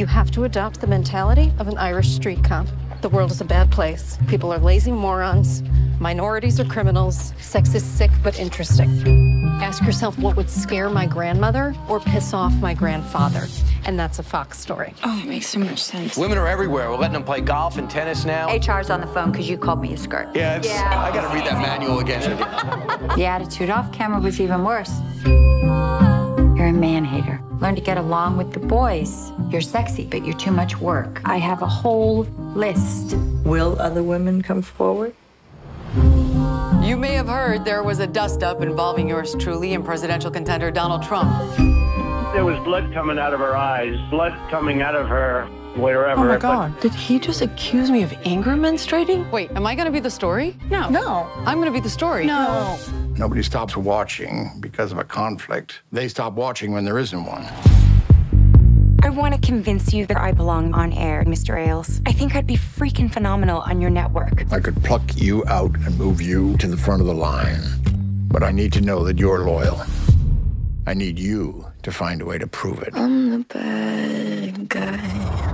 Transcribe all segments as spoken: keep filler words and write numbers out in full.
You have to adopt the mentality of an Irish street cop. The world is a bad place. People are lazy morons. Minorities are criminals. Sex is sick but interesting. Ask yourself what would scare my grandmother or piss off my grandfather. And that's a Fox story. Oh, it makes so much sense. Women are everywhere. We're letting them play golf and tennis now. H R's on the phone because you called me a skirt. Yeah, it's, yeah. I gotta read that manual again. The attitude off camera was even worse. You're a man-hater. Learn to get along with the boys. You're sexy, but you're too much work. I have a whole list. Will other women come forward? You may have heard there was a dust-up involving yours truly and presidential contender Donald Trump. There was blood coming out of her eyes, blood coming out of her wherever. Oh my God, but... did he just accuse me of anger menstruating? Wait, am I gonna be the story? No. No. I'm gonna be the story. No. Nobody stops watching because of a conflict. They stop watching when there isn't one. I want to convince you that I belong on air, Mister Ailes. I think I'd be freaking phenomenal on your network. I could pluck you out and move you to the front of the line. But I need to know that you're loyal. I need you to find a way to prove it. I'm the bad guy.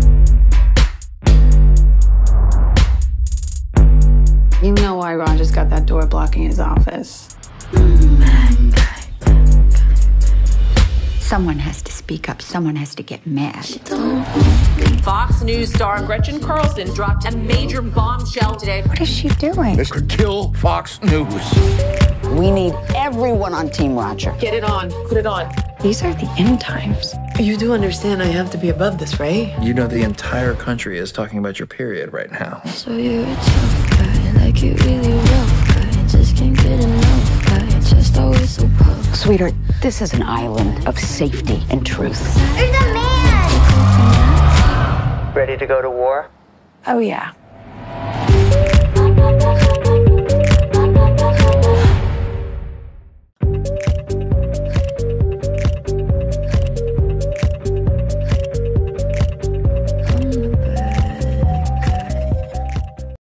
You know why Roger's got that door blocking his office. Bad guy. Someone has to speak up. Someone has to get mad. Fox News star Gretchen Carlson dropped a major bombshell today. What is she doing? This could kill Fox News. We need everyone on Team Roger. Get it on. Put it on. These are the end times. You do understand I have to be above this, right? You know the entire country is talking about your period right now. So you're a tough guy, like you really rough guy. Just can't get enough guy, just always so puff. Sweetheart, this is an island of safety and truth. There's a man! Ready to go to war? Oh, yeah.